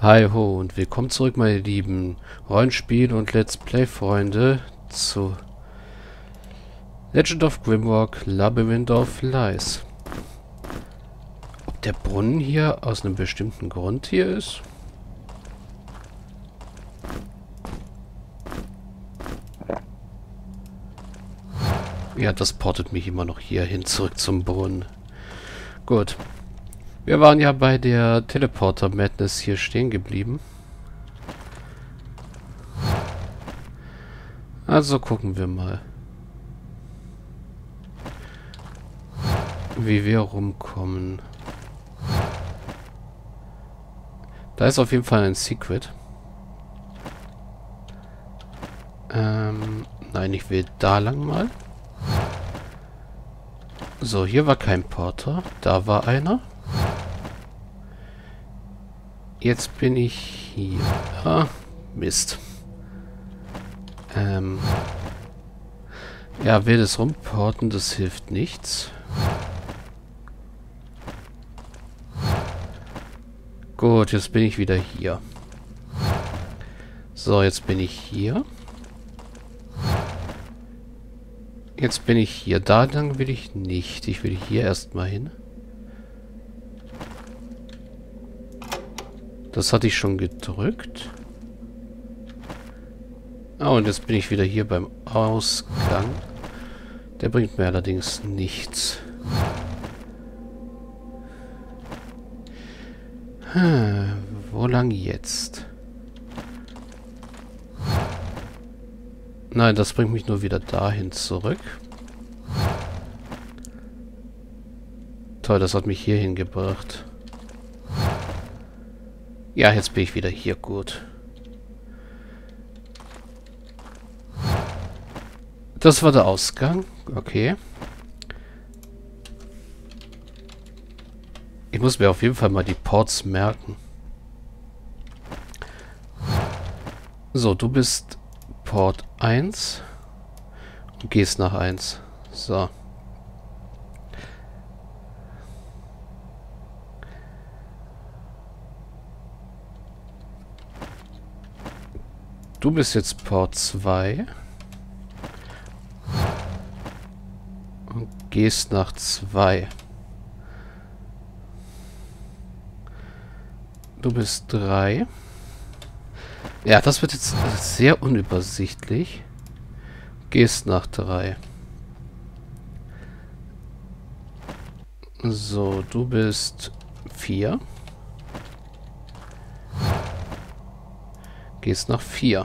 Hi ho und willkommen zurück, meine lieben Rollenspiel- und Let's Play-Freunde zu Legend of Grimrock Labyrinth of Lies. Ob der Brunnen hier aus einem bestimmten Grund hier ist? Ja, das portet mich immer noch hier hin, zurück zum Brunnen. Gut. Wir waren ja bei der Teleporter-Madness hier stehen geblieben. Also gucken wir mal, wie wir rumkommen. Da ist auf jeden Fall ein Secret. Nein, ich will da lang mal. So, hier war kein Porter. Da war einer. Jetzt bin ich hier. Ah, Mist. Ja, wildes Rumporten, das hilft nichts. Gut, jetzt bin ich wieder hier. So, jetzt bin ich hier. Jetzt bin ich hier. Da lang will ich nicht. Ich will hier erstmal hin. Das hatte ich schon gedrückt. Ah, und jetzt bin ich wieder hier beim Ausgang. Der bringt mir allerdings nichts. Wo lang jetzt? Nein, das bringt mich nur wieder dahin zurück. Toll, das hat mich hier hingebracht. Ja, jetzt bin ich wieder hier. Gut. Das war der Ausgang. Okay. Ich muss mir auf jeden Fall mal die Ports merken. So, du bist Port 1 und gehst nach 1. So. Du bist jetzt Port 2 und gehst nach 2. Du bist 3. Ja, das wird jetzt sehr unübersichtlich. Gehst nach 3. So, du bist 4. Gehst nach 4.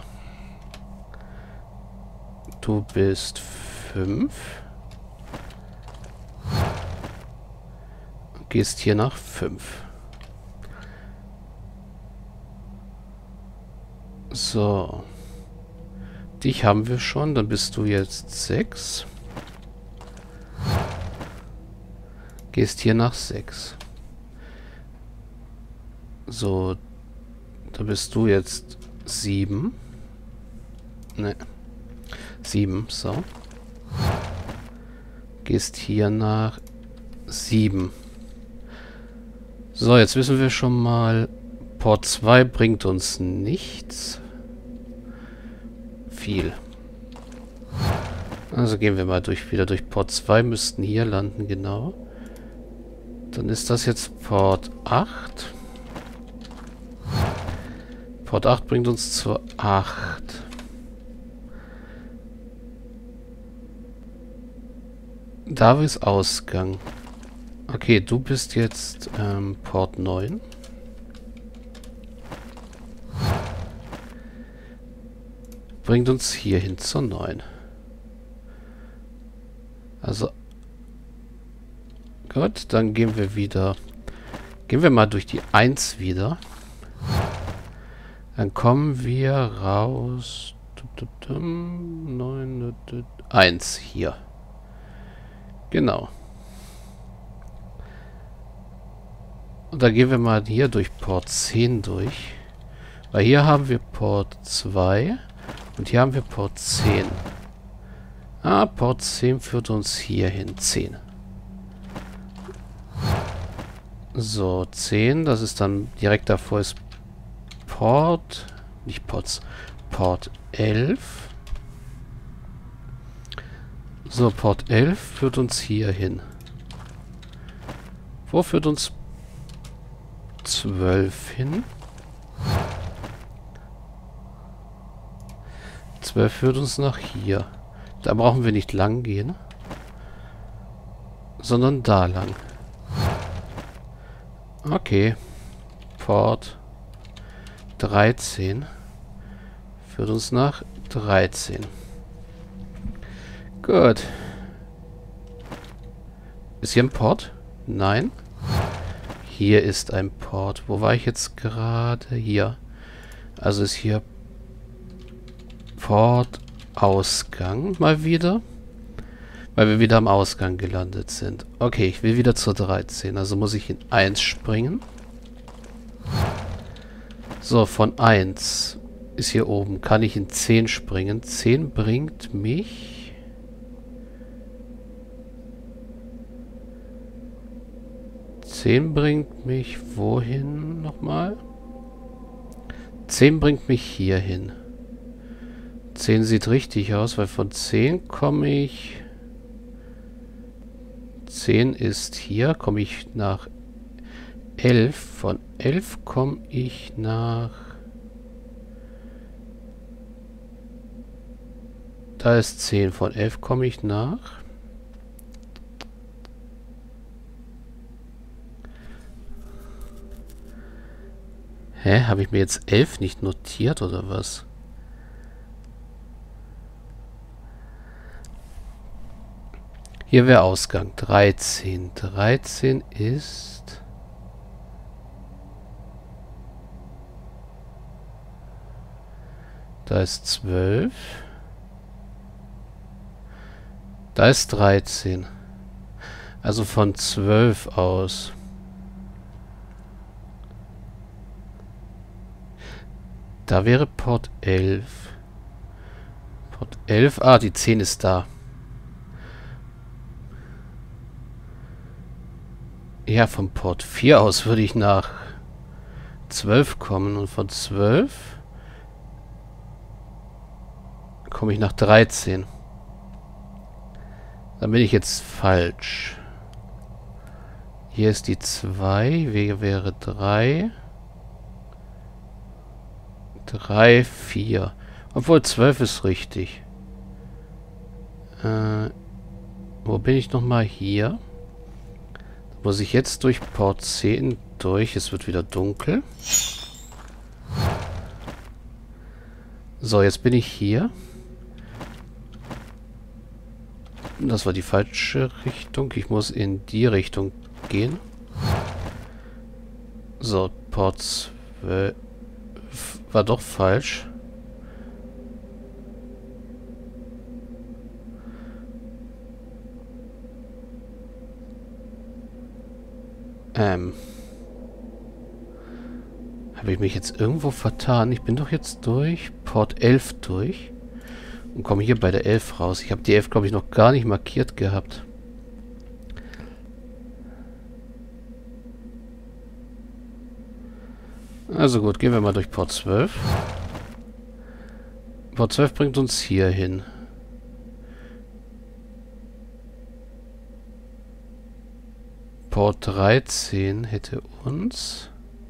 Du bist 5. Gehst hier nach 5. So. Dich haben wir schon. Dann bist du jetzt 6. Gehst hier nach 6. So. Da bist du jetzt 7. Ne. 7. So. Gehst hier nach 7. So, jetzt wissen wir schon mal, Port 2 bringt uns nichts. Viel. Also gehen wir mal wieder durch Port 2, müssten hier landen, genau. Dann ist das jetzt Port 8. Port 8 bringt uns zur 8. Da ist Ausgang. Okay, du bist jetzt Port 9. Bringt uns hier hin zur 9. Also gut, dann gehen wir wieder. Gehen wir mal durch die 1 wieder. Dann kommen wir raus. 9, 1 hier. Genau. Und dann gehen wir mal hier durch Port 10 durch. Weil hier haben wir Port 2 und hier haben wir Port 10. Ah, Port 10 führt uns hier hin. 10. So, 10, das ist dann direkt davor ist Port, nicht Pots, Port 11. So, Port 11 führt uns hier hin. Wo führt uns 12 hin? 12 führt uns nach hier. Da brauchen wir nicht lang gehen, sondern da lang. Okay. Port 13 führt uns nach 13. Gut. Ist hier ein Port? Nein. Hier ist ein Port. Wo war ich jetzt gerade? Hier. Also ist hier Port-Ausgang mal wieder. Weil wir wieder am Ausgang gelandet sind. Okay, ich will wieder zur 13. Also muss ich in 1 springen. So, von 1 ist hier oben. Kann ich in 10 springen. 10 bringt mich... 10 bringt mich wohin nochmal? 10 bringt mich hier hin. 10 sieht richtig aus, weil von 10 komme ich... 10 ist hier, komme ich nach 11. Von 11 komme ich nach... Da ist 10. Von 11 komme ich nach... Hä? Habe ich mir jetzt 11 nicht notiert, oder was? Hier wäre Ausgang. 13. 13 ist... Da ist 12. Da ist 13. Also von 12 aus... Da wäre Port 11. Port 11. Ah, die 10 ist da. Ja, vom Port 4 aus würde ich nach 12 kommen. Und von 12 komme ich nach 13. Dann bin ich jetzt falsch. Hier ist die 2. Wege wäre 3. 3, 4. Obwohl 12 ist richtig. Wo bin ich nochmal? Hier. Da muss ich jetzt durch Port 10 durch. Es wird wieder dunkel. So, jetzt bin ich hier. Das war die falsche Richtung. Ich muss in die Richtung gehen. So, Port 12. War doch falsch. Habe ich mich jetzt irgendwo vertan? Ich bin doch jetzt durch Port 11 durch und komme hier bei der 11 raus. Ich habe die 11, glaube ich, noch gar nicht markiert gehabt. Also gut, gehen wir mal durch Port 12. Port 12 bringt uns hier hin. Port 13 hätte uns...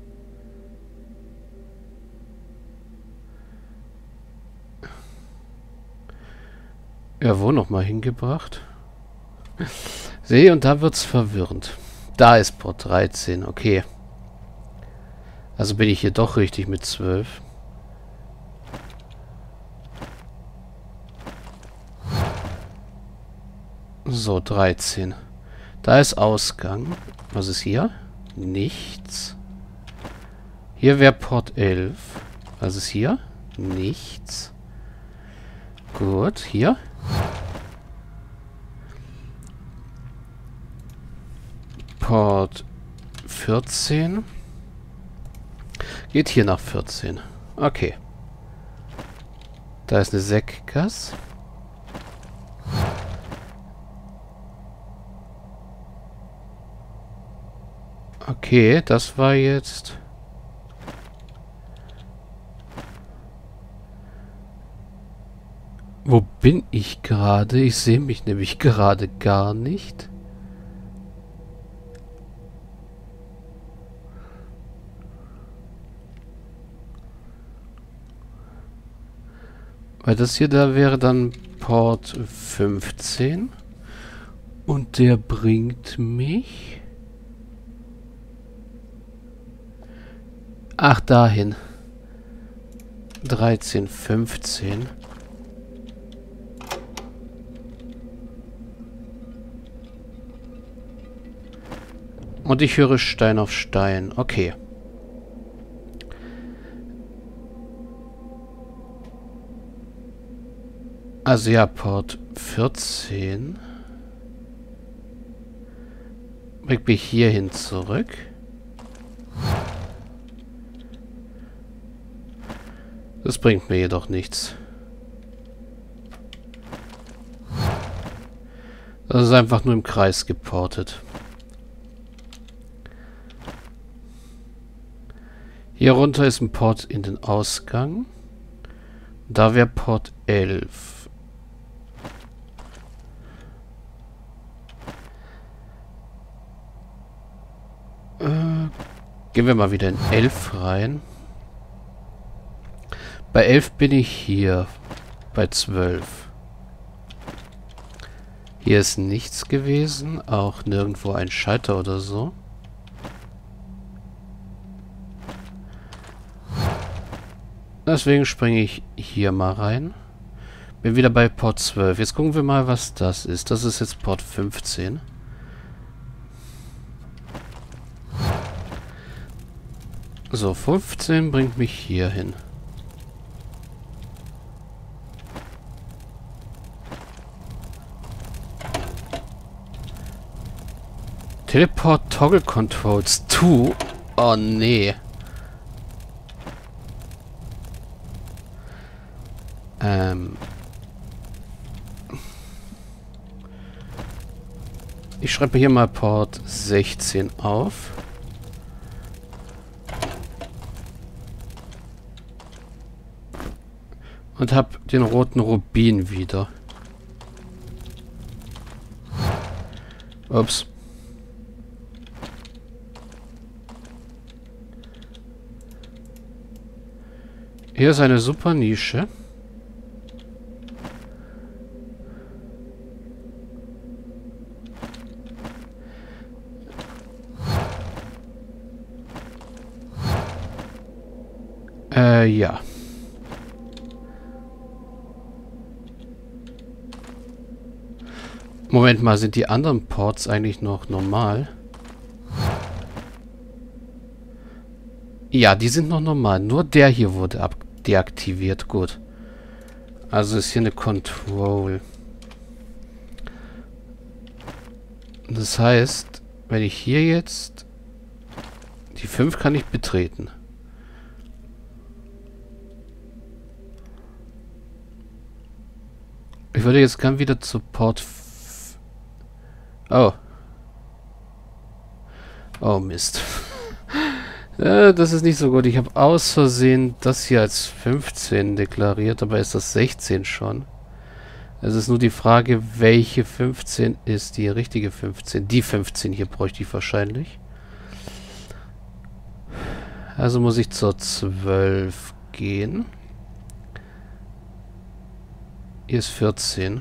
Ja, wo nochmal hingebracht? Sehe, und da wird's verwirrend. Da ist Port 13, okay. Also bin ich hier doch richtig mit 12. So, 13. Da ist Ausgang. Was ist hier? Nichts. Hier wäre Port 11. Was ist hier? Nichts. Gut, hier. Port 14. Geht hier nach 14. Okay. Da ist eine Sektgasse. Okay, das war jetzt Wo bin ich gerade? Ich sehe mich nämlich gerade gar nicht. Weil das hier da wäre dann Port 15. Und der bringt mich... Ach, dahin. 13, 15. Und ich höre Stein auf Stein. Okay. Also ja, Port 14 bringt mich hierhin zurück. Das bringt mir jedoch nichts. Das ist einfach nur im Kreis geportet. Hier runter ist ein Port in den Ausgang. Da wäre Port 11. Gehen wir mal wieder in 11 rein. Bei 11 bin ich hier. Bei 12. Hier ist nichts gewesen. Auch nirgendwo ein Schalter oder so. Deswegen springe ich hier mal rein. Bin wieder bei Port 12. Jetzt gucken wir mal, was das ist. Das ist jetzt Port 15. So, 15 bringt mich hier hin. Teleport Toggle Controls 2. Oh nee. Ich schreibe hier mal Port 16 auf. Und habe den roten Rubin wieder. Ups. Hier ist eine super Nische. Ja. Moment mal, sind die anderen Ports eigentlich noch normal? Ja, die sind noch normal. Nur der hier wurde deaktiviert. Gut. Also ist hier eine Control. Das heißt, wenn ich hier jetzt... Die 5 kann ich betreten. Ich würde jetzt gern wieder zu Port... Oh. Oh Mist. Das ist nicht so gut. Ich habe aus Versehen das hier als 15 deklariert, aber ist das 16 schon. Es ist nur die Frage, welche 15 ist die richtige 15. Die 15 hier bräuchte ich wahrscheinlich. Also muss ich zur 12 gehen. Hier ist 14.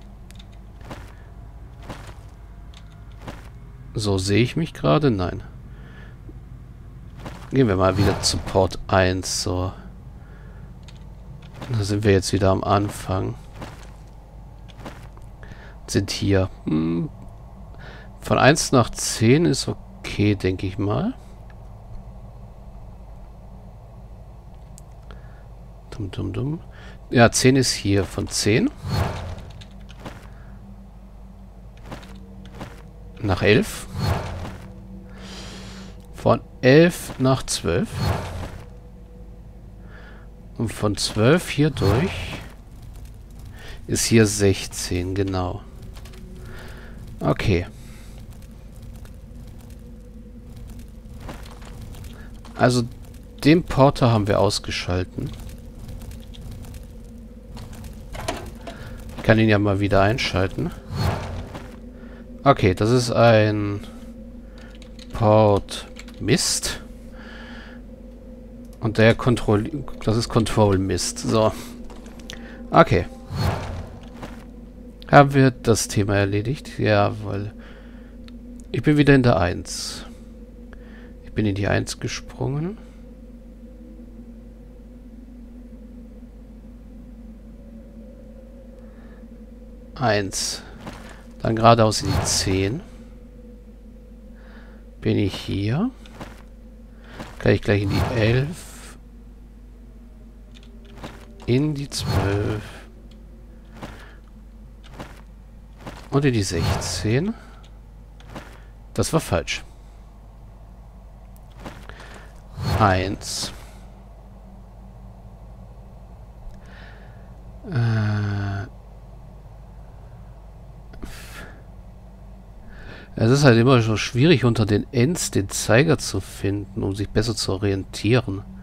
So, sehe ich mich gerade? Nein. Gehen wir mal wieder zu Port 1. So. Da sind wir jetzt wieder am Anfang. Sind hier. Von 1 nach 10 ist okay, denke ich mal. Dumm. Ja, 10 ist hier. Von 10 nach 11. Von 11 nach 12. Und von 12 hier durch ist hier 16, genau. Okay. Also den Porter haben wir ausgeschalten. kann ihn ja mal wieder einschalten. Okay, das ist ein Port Mist. Und der das ist Control Mist. So. Okay. Haben wir das Thema erledigt? Jawohl. Ich bin wieder in der 1. Ich bin in die 1 gesprungen. Eins. Dann geradeaus in die 10. Bin ich hier. Kann ich gleich in die 11. In die 12. Und in die 16. Das war falsch. 1. Es ist halt immer so schwierig, unter den Ends den Zeiger zu finden, um sich besser zu orientieren.